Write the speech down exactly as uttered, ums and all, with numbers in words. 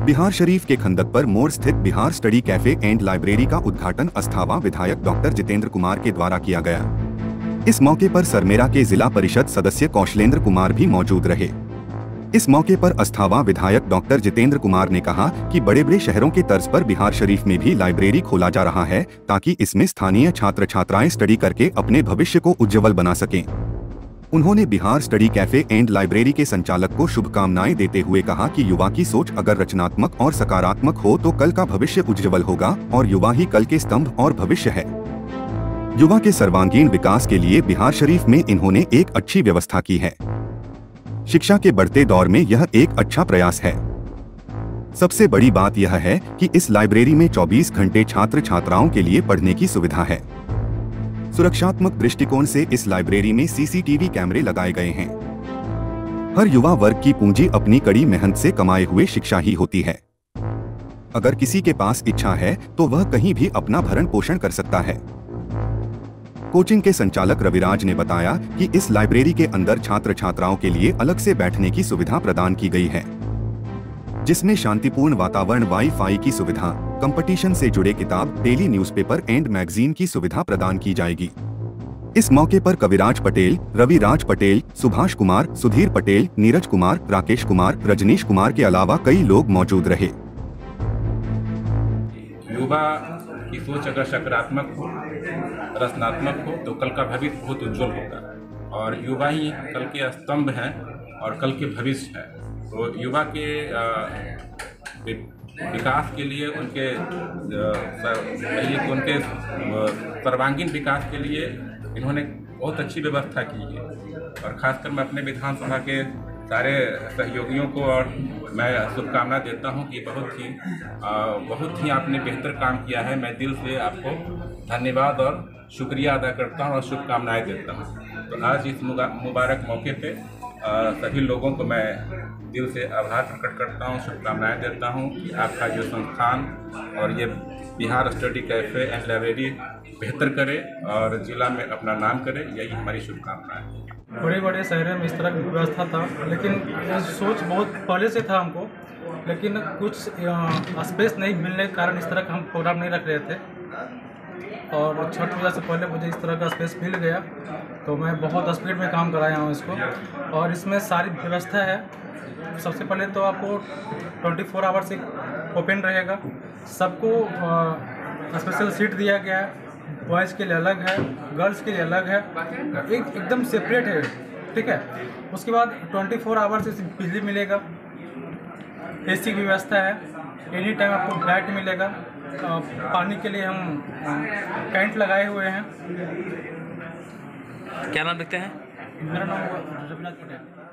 बिहार शरीफ के खंदक पर मोड़ स्थित Bihar study cafe and library का उद्घाटन अस्थावा विधायक डॉक्टर जितेंद्र कुमार के द्वारा किया गया। इस मौके पर सरमेरा के जिला परिषद सदस्य कौशलेंद्र कुमार भी मौजूद रहे। इस मौके पर अस्थावा विधायक डॉक्टर जितेंद्र कुमार ने कहा कि बड़े बड़े शहरों के तर्ज पर बिहार शरीफ में भी लाइब्रेरी खोला जा रहा है ताकि इसमें स्थानीय छात्र छात्राएं स्टडी करके अपने भविष्य को उज्जवल बना सकें। उन्होंने Bihar study cafe and library के संचालक को शुभकामनाएं देते हुए कहा कि युवा की सोच अगर रचनात्मक और सकारात्मक हो तो कल का भविष्य उज्जवल होगा और युवा ही कल के स्तंभ और भविष्य है। युवा के सर्वांगीण विकास के लिए बिहार शरीफ में इन्होंने एक अच्छी व्यवस्था की है। शिक्षा के बढ़ते दौर में यह एक अच्छा प्रयास है। सबसे बड़ी बात यह है कि इस लाइब्रेरी में चौबीस घंटे छात्र छात्राओं के लिए पढ़ने की सुविधा है। सुरक्षात्मक दृष्टिकोण से इस लाइब्रेरी में सीसीटीवी कैमरे लगाए गए हैं। हर युवा वर्ग की पूंजी अपनी कड़ी मेहनत से कमाए हुए शिक्षा ही होती है। अगर किसी के पास इच्छा है तो वह कहीं भी अपना भरण पोषण कर सकता है। कोचिंग के संचालक रविराज ने बताया कि इस लाइब्रेरी के अंदर छात्र छात्राओं के लिए अलग से बैठने की सुविधा प्रदान की गई है, जिसमें शांतिपूर्ण वातावरण, वाईफाई की सुविधा, कंपटीशन से जुड़े किताब, डेली न्यूज़पेपर एंड मैगजीन की सुविधा प्रदान की जाएगी। इस मौके पर कविराज पटेल, रविराज पटेल, सुभाष कुमार, सुधीर पटेल, नीरज कुमार, राकेश कुमार, रजनीश कुमार के अलावा कई लोग मौजूद रहे। युवा की सोच अगर सकारात्मक हो, रचनात्मक हो तो कल का भविष्य बहुत उज्जवल होगा और युवा ही कल के स्तंभ हैं और कल के भविष्य है। तो युवा के विकास के लिए, उनके उनके सर्वांगीण विकास के लिए इन्होंने बहुत अच्छी व्यवस्था की है और खासकर मैं अपने विधानसभा के सारे सहयोगियों को और मैं शुभकामना देता हूं कि बहुत ही बहुत ही आपने बेहतर काम किया है। मैं दिल से आपको धन्यवाद और शुक्रिया अदा करता हूं और शुभकामनाएं देता हूं। तो आज इस मुबारक मौके पे सभी लोगों को मैं दिल से आभार प्रकट करता हूं, शुभकामनाएं देता हूं कि आपका जो संस्थान और ये Bihar study cafe and library बेहतर करे और जिला में अपना नाम करे, यही हमारी शुभकामनाएं है। बड़े बड़े शहरों में इस तरह की व्यवस्था था, लेकिन सोच बहुत पहले से था हमको, लेकिन कुछ स्पेस नहीं मिलने के कारण इस तरह का हम प्रोग्राम नहीं रख रहे थे और छठ पूजा से पहले मुझे इस तरह का स्पेस मिल गया तो मैं बहुत स्पीड में काम कराया हूँ इसको। और इसमें सारी व्यवस्था है। सबसे पहले तो आपको चौबीस आवर्स ओपन रहेगा, सबको स्पेशल सीट दिया गया है, बॉयज़ के लिए अलग है, गर्ल्स के लिए अलग है, एक एकदम सेपरेट है, ठीक है। उसके बाद चौबीस आवर्स बिजली मिलेगा, एसी की व्यवस्था है, एनी टाइम आपको लाइट मिलेगा, पानी के लिए हम कैंट लगाए हुए हैं। क्या नाम लिखते हैं? मेरा नाम रविराज पटेल।